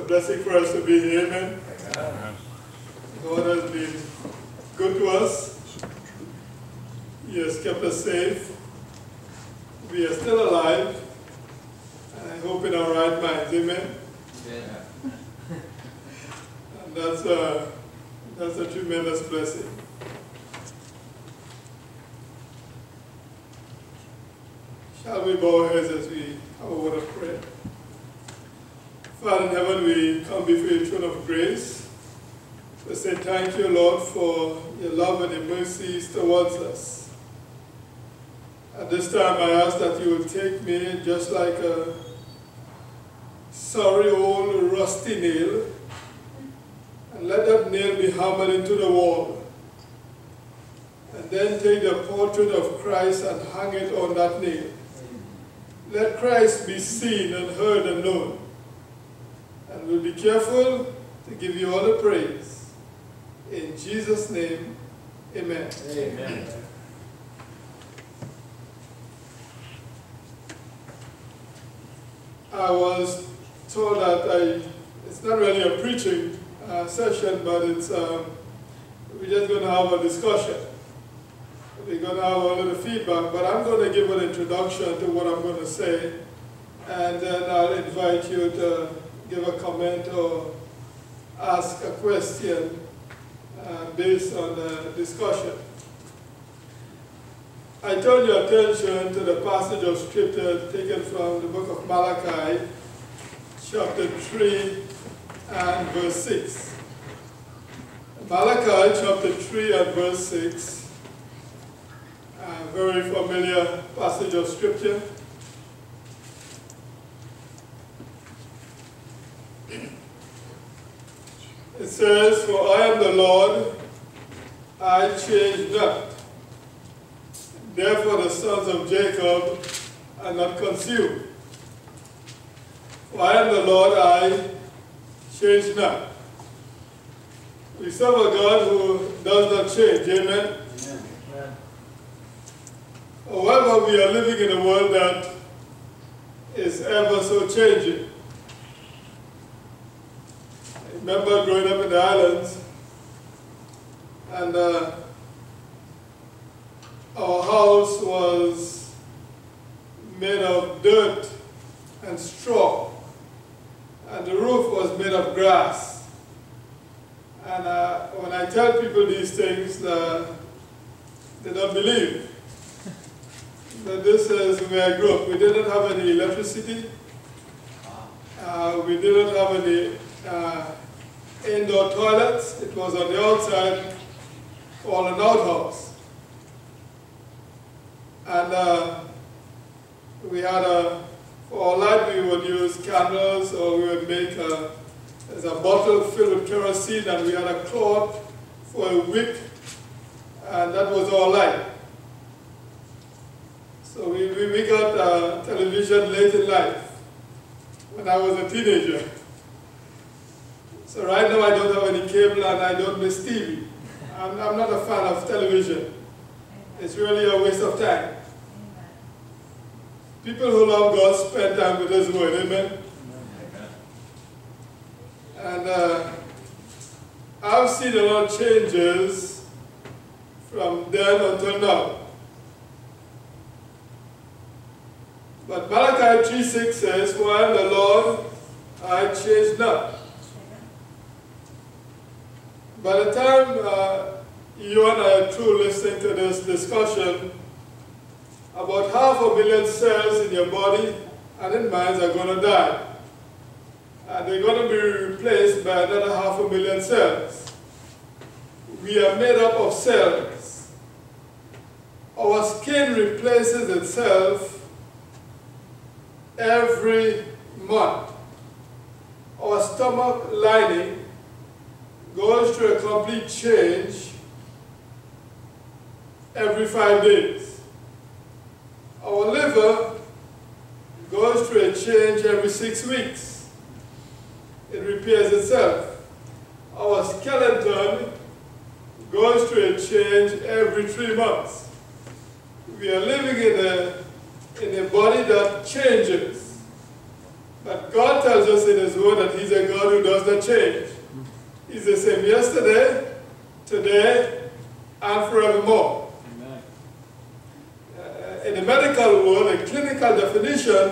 blessing for us to be here, amen. God has been good to us. He has kept us safe. We are still alive. And I hope in our right minds, amen. And that's a tremendous blessing. Shall we bow our heads as we have a word of prayer? Father in heaven, we come before your throne of grace to say thank you, Lord, for your love and your mercies towards us. At this time, I ask that you will take me just like a sorry old rusty nail and let that nail be hammered into the wall. And then take the portrait of Christ and hang it on that nail. Let Christ be seen and heard and known. And we'll be careful to give you all the praise. In Jesus' name, amen. Amen. I was told that it's not really a preaching session, but it's we're just going to have a discussion. We're going to have a little feedback, but I'm going to give an introduction to what I'm going to say, and then I'll invite you to give a comment or ask a question based on the discussion. I turn your attention to the passage of scripture taken from the book of Malachi, chapter 3 and verse 6. Malachi chapter 3 and verse 6. A very familiar passage of scripture. It says, "For I am the Lord, I change not. Therefore the sons of Jacob are not consumed. For I am the Lord, I change not." We serve a God who does not change, amen? Amen. However, we are living in a world that is ever so changing. I remember growing up in the islands, and our house was made of dirt and straw, and the roof was made of grass. And when I tell people these things, they don't believe that this is where I grew up. We didn't have any electricity. We didn't have any indoor toilets. It was on the outside called an outhouse. And we had for our light we would use candles, or we would make there's a bottle filled with kerosene, and we had a cloth for a wick, and that was our light. So we got television late in life, when I was a teenager. So right now I don't have any cable and I don't miss TV. I'm not a fan of television. It's really a waste of time. People who love God spend time with His Word, amen? And I've seen a lot of changes from then until now. But Malachi 3:6 says, "For I am the Lord, I change not." By the time you and I are through listening to this discussion, about 500,000 cells in your body and in minds are going to die. And they're going to be replaced by another 500,000 cells. We are made up of cells. Our skin replaces itself every month. Our stomach lining goes through a complete change every 5 days. Our liver goes through a change every 6 weeks. It repairs itself. Our skeleton goes through a change every 3 months. We are living in a body that changes. But God tells us in His Word that He's a God who does not change. He's the same yesterday, today, and forevermore. Amen. In the medical world, a clinical definition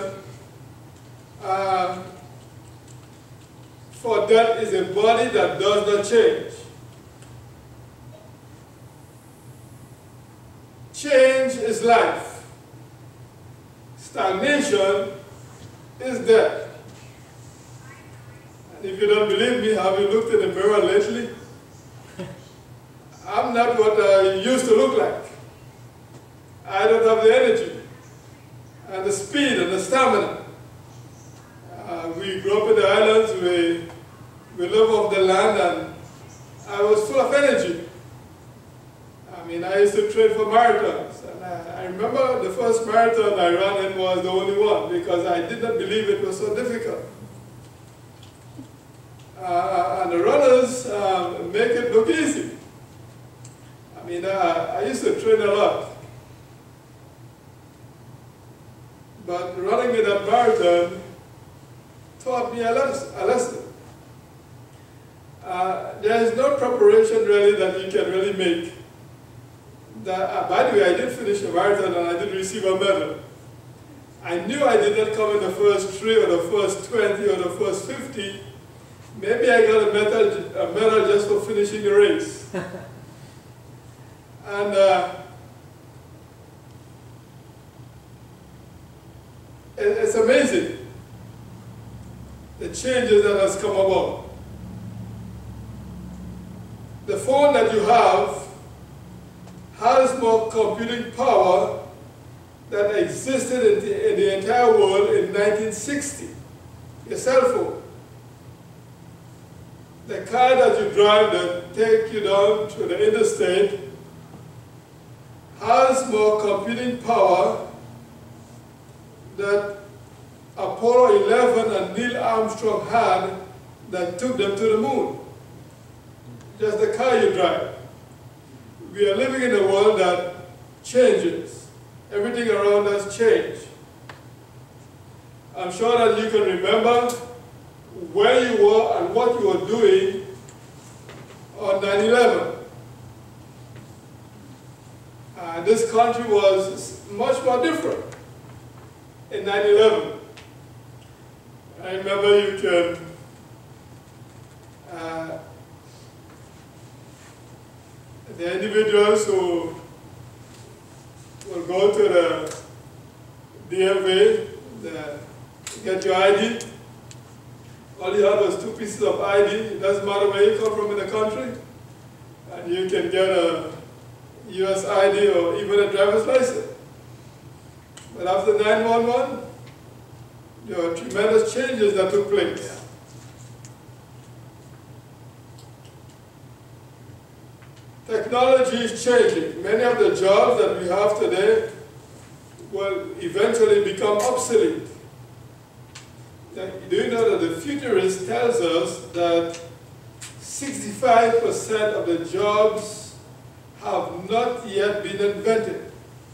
for death is a body that does not change. Change is life. Stagnation is death. And if you don't believe me, have you looked in the mirror lately? I'm not what I used to look like. I don't have the energy and the speed and the stamina. We grew up in the islands, we live off the land, and I was full of energy. I mean, I used to train for marathons, and I remember the first marathon I ran in was the only one because I did not believe it was so difficult. And the runners make it look easy. I mean, I used to train a lot. But running in a marathon taught me a lesson. There is no preparation really that you can really make. By the way, I did finish a marathon and I did receive a medal. I knew I did not come in the first 3 or the first 20 or the first 50. Maybe I got a medal just for finishing the race. And it's amazing the changes that has come about. The phone that you have has more computing power that existed in the entire world in 1960. Your cell phone. The car that you drive that take you down to the interstate has more computing power that Apollo 11 and Neil Armstrong had that took them to the moon. Just the car you drive. We are living in a world that changes. Everything around us changes. I'm sure that you can remember where you were and what you were doing on 9/11. This country was much more different in 9/11. I remember you can the individuals who will go to the DMV, get your ID. All you had was 2 pieces of ID. It doesn't matter where you come from in the country. And you can get a US ID or even a driver's license. But after 9/11, there were tremendous changes that took place. Technology is changing. Many of the jobs that we have today will eventually become obsolete. Do you know that the futurist tells us that 65% of the jobs have not yet been invented?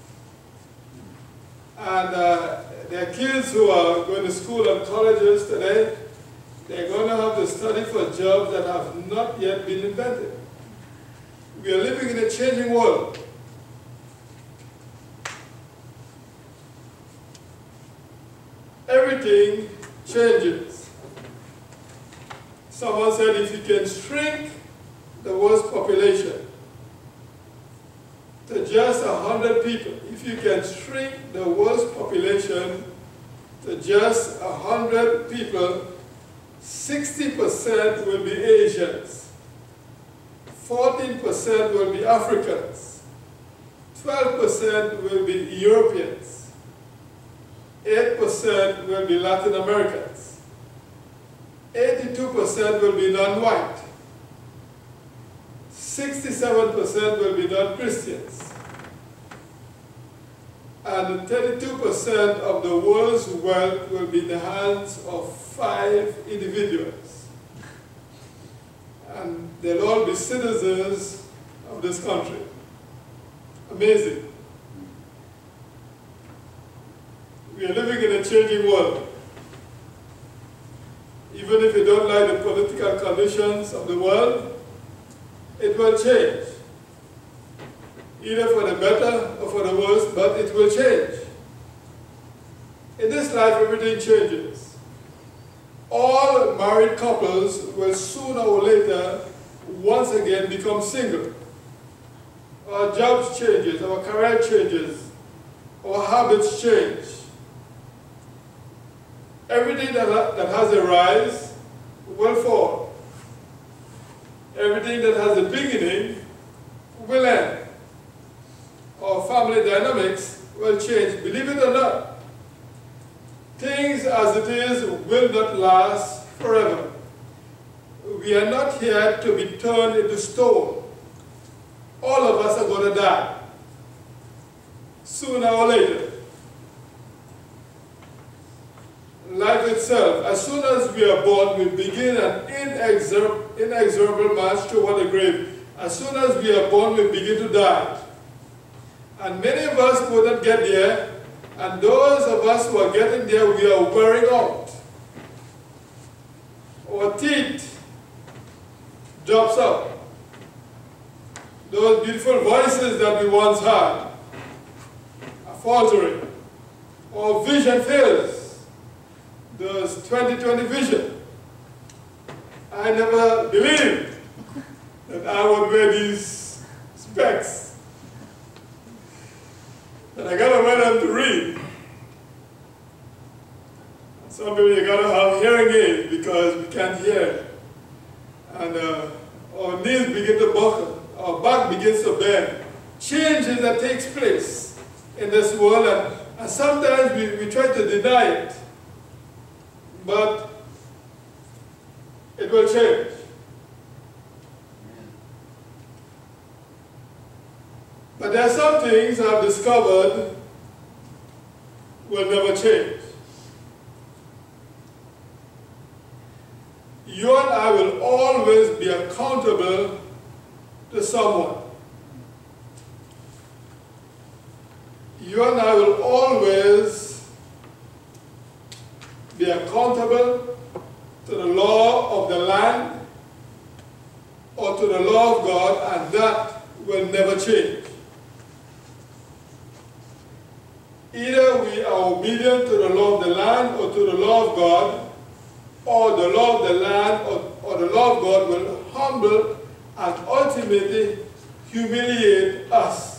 And there are kids who are going to school and colleges today, they're going to have to study for jobs that have not yet been invented. We are living in a changing world. Everything changes. Someone said if you can shrink the world's population to just 100 people, if you can shrink the world's population to just 100 people, 60% will be Asians. 14% will be Africans, 12% will be Europeans, 8% will be Latin Americans, 82% will be non-white, 67% will be non-Christians, and 32% of the world's wealth will be in the hands of 5 individuals. And they'll all be citizens of this country. Amazing. We are living in a changing world. Even if you don't like the political conditions of the world, it will change. Either for the better or for the worse, but it will change. In this life, everything changes. All married couples will sooner or later once again become single. Our jobs changes, our career changes, our habits change. Everything that has a rise will fall. Everything that has a beginning will end. Our family dynamics will change. Believe it or not, things as it is will not last forever. We are not here to be turned into stone. All of us are going to die, sooner or later. Life itself, as soon as we are born, we begin an inexorable march toward the grave. As soon as we are born, we begin to die. And many of us will not get there, and those of us who are getting there, we are wearing out. Our teeth drops up. Those beautiful voices that we once had are faltering. Our vision fails. There's 20/20 vision. I never believed that I would wear these specs. But I gotta wear them to read. Some people, you gotta have hearing aids because we can't hear. And our knees begin to buckle, our back begins to bend. Changes that takes place in this world, and sometimes we try to deny it. But it will change. But there are some things I've discovered will never change. You and I will always be accountable to someone. You and I will always be accountable to the law of the land or to the law of God, and that will never change. Either we are obedient to the law of the land or to the law of God, or the law of the land or the law of God will humble and ultimately humiliate us.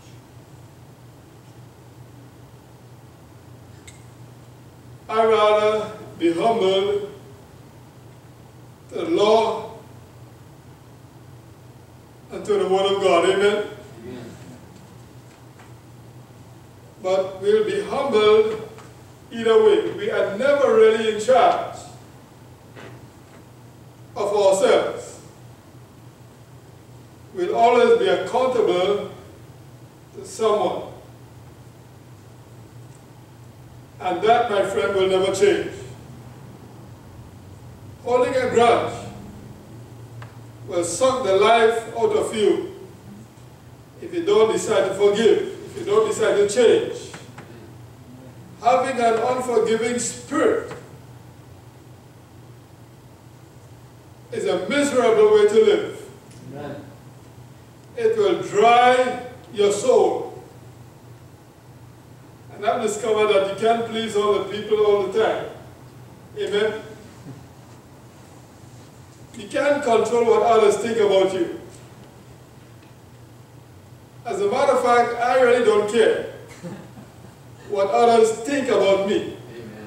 I'd rather be humbled to the law and to the word of God. Amen? Amen. But we'll be humbled either way. We are never really in charge of ourselves. We'll always be accountable to someone. And that, my friend, will never change. Holding a grudge will suck the life out of you if you don't decide to forgive, if you don't decide to change. Having an unforgiving spirit is a miserable way to live. Amen. It will dry your soul. And I've discovered that you can't please all the people all the time. Amen? You can't control what others think about you. As a matter of fact, I really don't care what others think about me. Amen.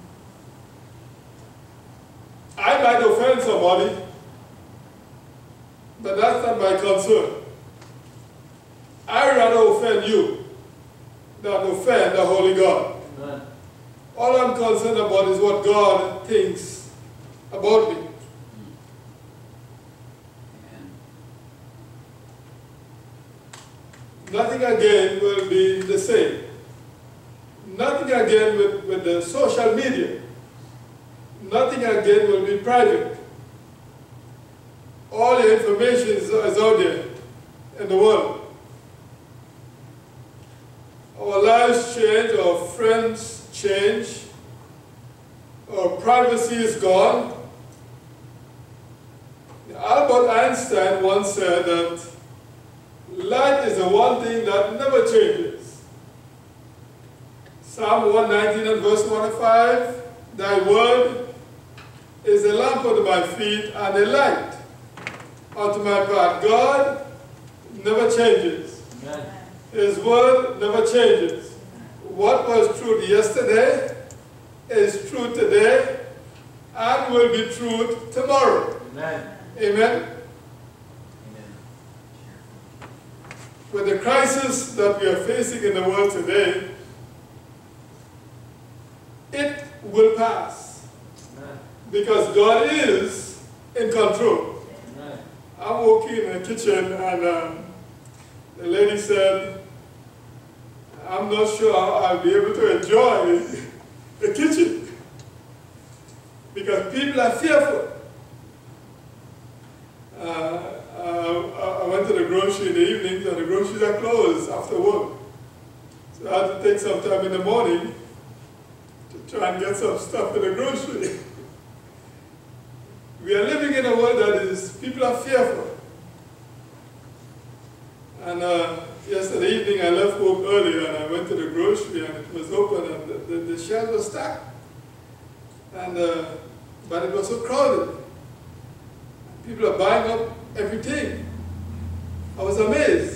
I might offend somebody, but that's not my concern. I'd rather offend you than offend the Holy God. Amen. All I'm concerned about is what God thinks about me. Amen. Nothing again will be the same. Nothing again with the social media. Nothing again will be private. All the information is out there in the world. Our lives change, our friends change, Our privacy is gone. Albert Einstein once said that light is the one thing that never changes. Psalm 119 and verse 105, thy word is a lamp unto my feet and a light unto my path. God never changes. Amen. His word never changes. What was true yesterday is true today and will be true tomorrow. Amen. Amen. With the crisis that we are facing in the world today, it will pass. Amen. Because God is in control. Amen. I'm walking in the kitchen and the lady said, I'm not sure I'll be able to enjoy the kitchen because people are fearful. I went to the grocery in the evenings and the groceries are closed after work. So I had to take some time in the morning to try and get some stuff in the grocery. We are living in a world that is, people are fearful. And yesterday evening I left work early and I went to the grocery and it was open and the shelves were stacked. And, but it was so crowded. People are buying up everything. I was amazed.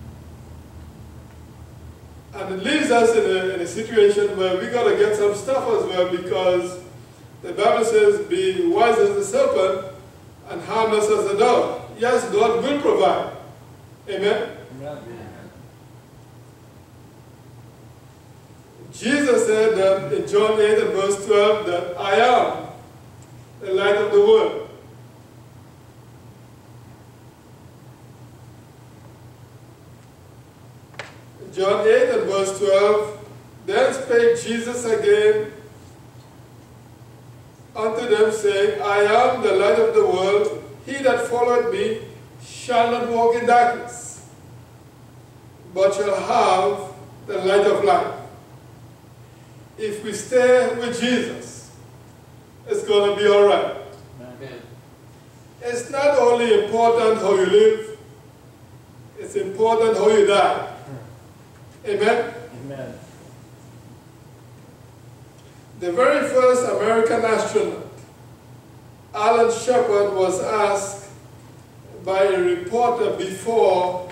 And it leaves us in a situation where we got to get some stuff as well because the Bible says, be wise as the serpent and harmless as the dove. Yes, God will provide. Amen? Amen. Jesus said that in John 8 and verse 12 that I am the light of the world. John 8 and verse 12, then spake Jesus again unto them, saying, I am the light of the world. He that followeth me shall not walk in darkness, but shall have the light of life. If we stay with Jesus, it's going to be all right. Amen. It's not only important how you live, it's important how you die. Amen? Amen. The very first American astronaut, Alan Shepard, was asked by a reporter before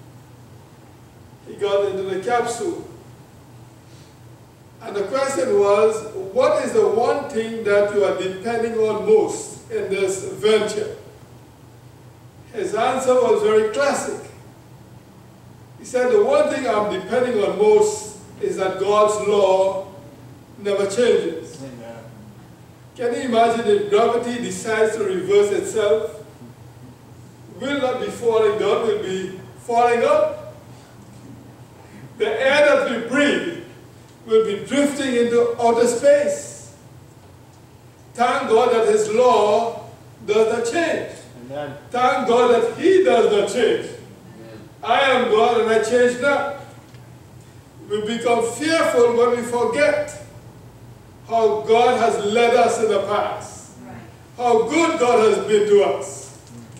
he got into the capsule. And the question was, what is the one thing that you are depending on most in this venture? His answer was very classic. He said, the one thing I'm depending on most is that God's law never changes. Amen. Can you imagine if gravity decides to reverse itself? We'll not be falling down, we'll be falling up. The air that we breathe will be drifting into outer space. Thank God that His law does not change. Amen. Thank God that He does not change. I am God and I change not. We become fearful when we forget how God has led us in the past. Right. How good God has been to us.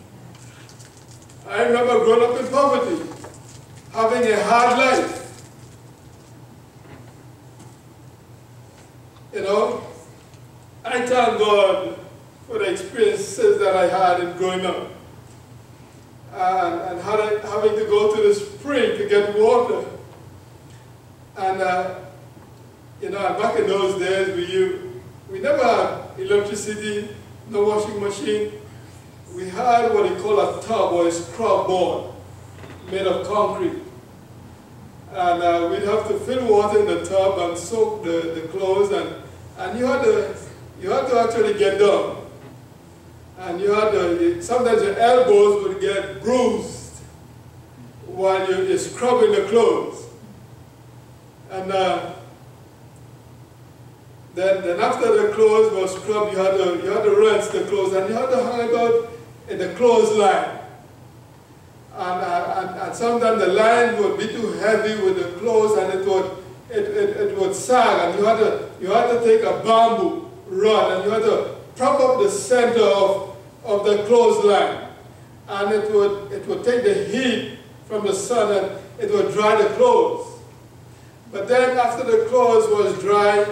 I remember growing up in poverty, having a hard life. You know, I thank God for the experiences that I had in growing up. And having to go to the spring to get water. And, you know, back in those days, we never had electricity, no washing machine. We had what they call a tub or a scrub board made of concrete. And we'd have to fill water in the tub and soak the clothes. And you had to actually get down. And you had sometimes your elbows would get bruised while you're scrubbing the clothes. And then after the clothes were scrubbed, you had to rinse the clothes and you had to hang it out in the clothesline. And sometimes the line would be too heavy with the clothes and it would sag, and you had to take a bamboo, rod, and you had to prop up the center of the clothesline. And it would take the heat from the sun and it would dry the clothes. But then after the clothes was dry,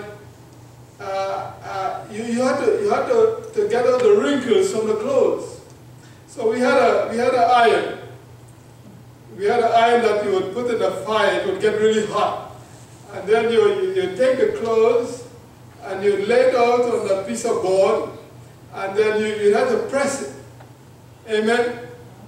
you had to get out the wrinkles from the clothes. So we had an iron. We had an iron that you would put in the fire. It would get really hot. And then you take the clothes and you lay it out on that piece of board, and then you have to press it. Amen?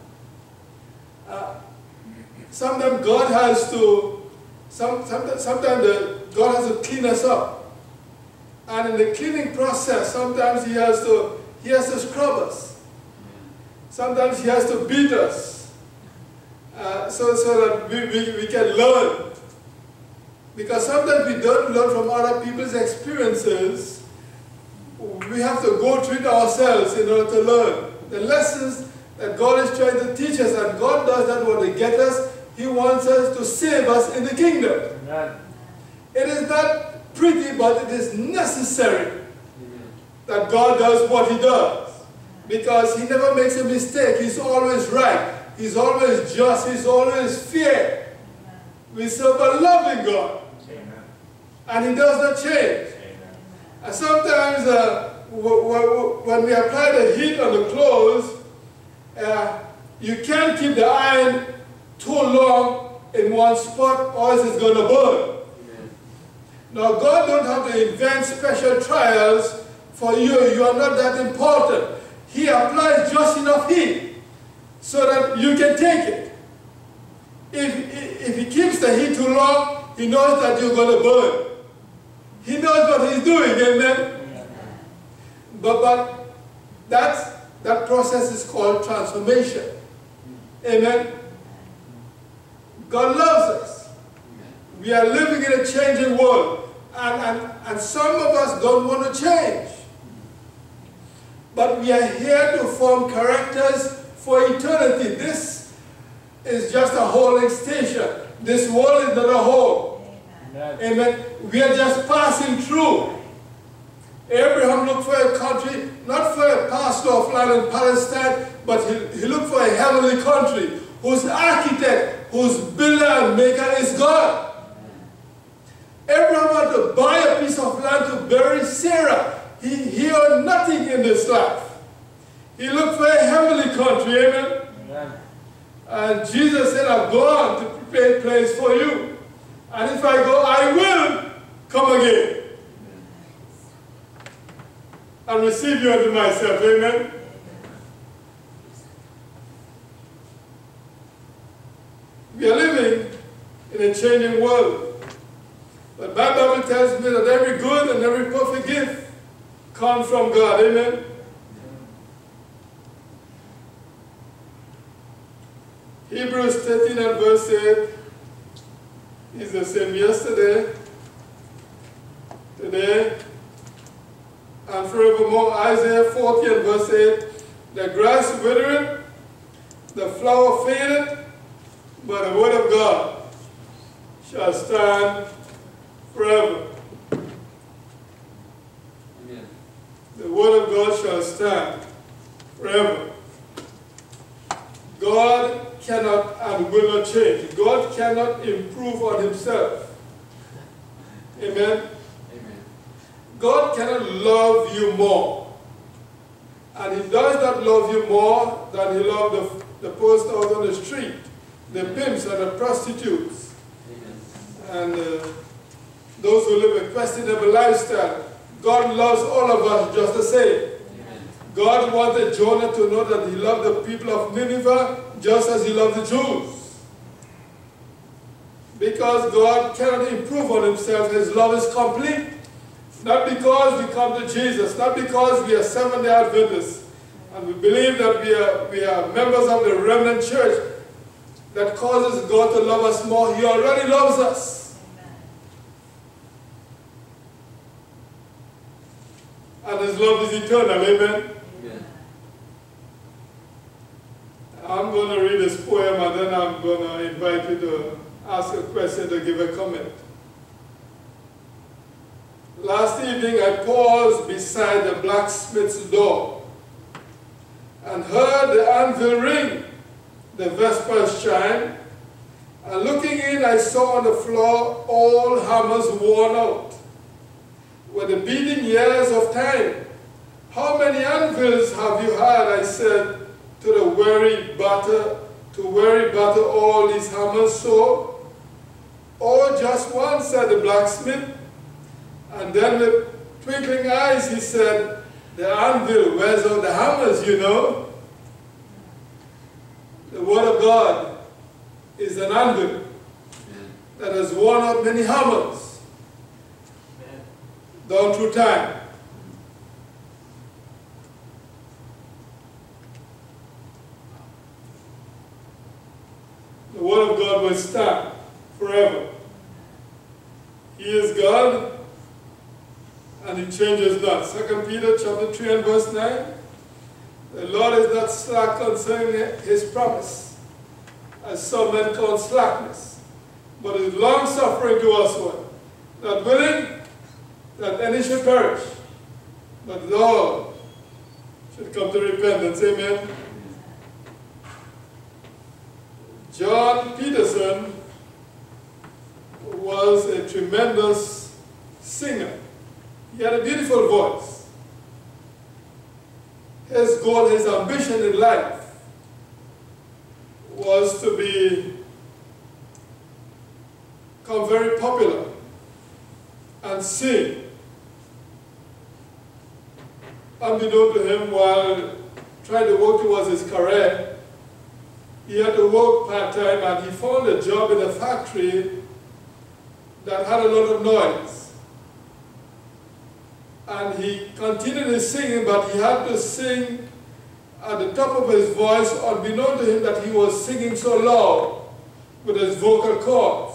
Sometimes God has to, sometimes God has to clean us up. And in the cleaning process, sometimes He has to scrub us. Sometimes He has to beat us. So that we can learn. Because sometimes we don't learn from other people's experiences. We have to go through it ourselves in order to learn. The lessons that God is trying to teach us, and God does that when He gets us. He wants us to save us in the kingdom. Amen. It is not pretty, but it is necessary. Amen. That God does what He does. Because He never makes a mistake. He's always right. He's always just. He's always fair. Amen. We serve a loving God. Amen. And He does not change. Amen. And sometimes when we apply the heat on the clothes, you can't keep the iron too long in one spot, or else it's going to burn. Amen. Now, God don't have to invent special trials for you. You are not that important. He applies just enough heat so that you can take it. If He keeps the heat too long, He knows that you're going to burn. He knows what He's doing, amen? Amen. But that process is called transformation. Amen? God loves us. We are living in a changing world. And some of us don't want to change. But we are here to form characters for eternity. This is just a holding station. This world is not a home. Amen. Amen. We are just passing through. Abraham looked for a country, not for a pastor of land in Palestine, but he looked for a heavenly country whose architect, whose builder and maker is God. Abraham had to buy a piece of land to bury Sarah. He earned nothing in this life. He looked for a heavenly country, amen? Amen. And Jesus said, I've gone to prepare a place for you. And if I go, I will come again. And receive you unto myself, amen? We are living in a changing world. But my Bible tells me that every good and every perfect gift comes from God. Amen? Hebrews 13 and verse 8 is the same yesterday, today, and forevermore. Isaiah 40 and verse 8, the grass withereth, the flower fadeth, but the word of God shall stand forever. Amen. The word of God shall stand forever. God cannot and will not change. God cannot improve on Himself. Amen? Amen. God cannot love you more. And He does not love you more than He loved the person out on the street, the pimps and the prostitutes. Amen. And those who live a questionable lifestyle. God loves all of us just the same. Amen. God wanted Jonah to know that He loved the people of Nineveh just as He loved the Jews. Because God cannot improve on Himself. His love is complete. Not because we come to Jesus, not because we are Seventh-day Adventists, and we believe that we are members of the remnant church, that causes God to love us more. He already loves us. Amen. And His love is eternal. Amen. Amen. I'm going to read this poem, and then I'm going to invite you to ask a question, to give a comment. Last evening I paused beside the blacksmith's door and heard the anvil ring, the vespers chime, and looking in I saw on the floor all hammers worn out with the beating years of time. How many anvils have you had, I said, to weary batter all these hammers so? Oh, just one, said the blacksmith. And then with twinkling eyes he said, the anvil wears out the hammers, you know. The Word of God is an anvil that has worn out many hammers down through time. The Word of God will stand forever. He is God and He changes not. 2 Peter chapter 3 and verse 9. The Lord is not slack concerning His promise, as some men count slackness, but is long-suffering to us one, not willing that any should perish, but that all should come to repentance. Amen. John Peterson was a tremendous singer. He had a beautiful voice. His goal, his ambition in life was to become very popular and sing. Unbeknown to him, while trying to work towards his career, he had to work part-time, and he found a job in a factory that had a lot of noise. And he continued his singing, but he had to sing at the top of his voice, unbeknown to him that he was singing so loud with his vocal cords.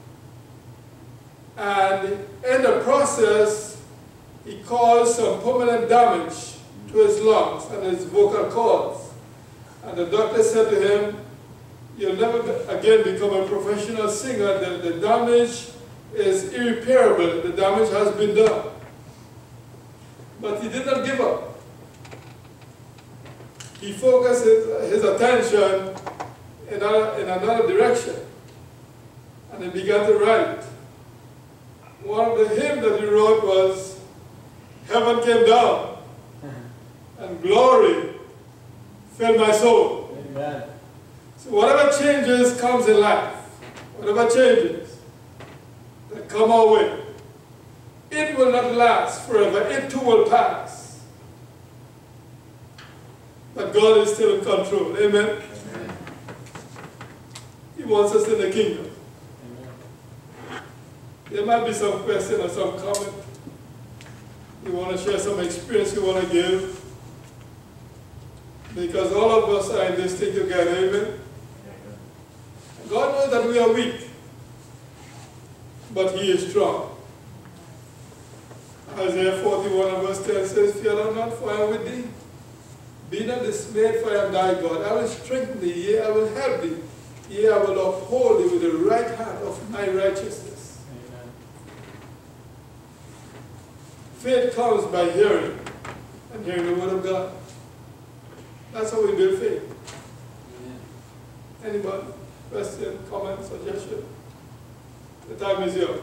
And in the process, he caused some permanent damage to his lungs and his vocal cords. And the doctor said to him, you'll never again become a professional singer. The damage is irreparable. The damage has been done. But he did not give up. He focused his attention in another direction. And he began to write. One of the hymns that he wrote was, heaven came down and glory filled my soul. Amen. So whatever changes comes in life, whatever changes that come our way, it will not last forever. It too will pass. But God is still in control. Amen. Amen. He wants us in the kingdom. Amen. There might be some question or some comment. You want to share some experience you want to give. Because all of us are in this thing together. Amen. God knows that we are weak. But He is strong. Isaiah 41 and verse 10 says, fear thou not, for I am with thee. Be not dismayed, for I am thy God. I will strengthen thee, yea, I will help thee. Yea, I will uphold thee with the right hand of my righteousness. Amen. Faith comes by hearing, and hearing the word of God. That's how we build faith. Amen. Anybody? Question, comment, suggestion? The time is yours.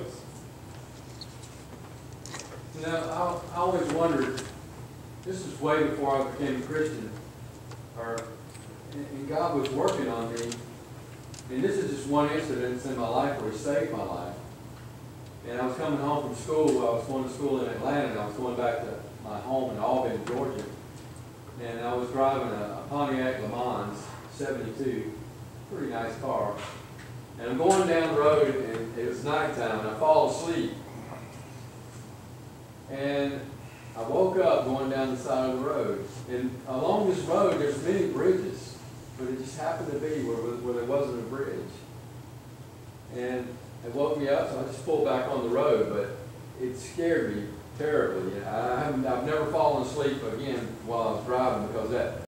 You know, I always wondered, this is way before I became a Christian, and God was working on me. And this is just one incident in my life where He saved my life. And I was coming home from school. I was going to school in Atlanta, and I was going back to my home in Albany, Georgia. And I was driving a Pontiac Le Mans 72, pretty nice car. And I'm going down the road, and it was nighttime, and I fall asleep. And I woke up going down the side of the road. And along this road, there's many bridges, but it just happened to be where there wasn't a bridge. And it woke me up, so I just pulled back on the road, but it scared me terribly. I've never fallen asleep again while I was driving, because that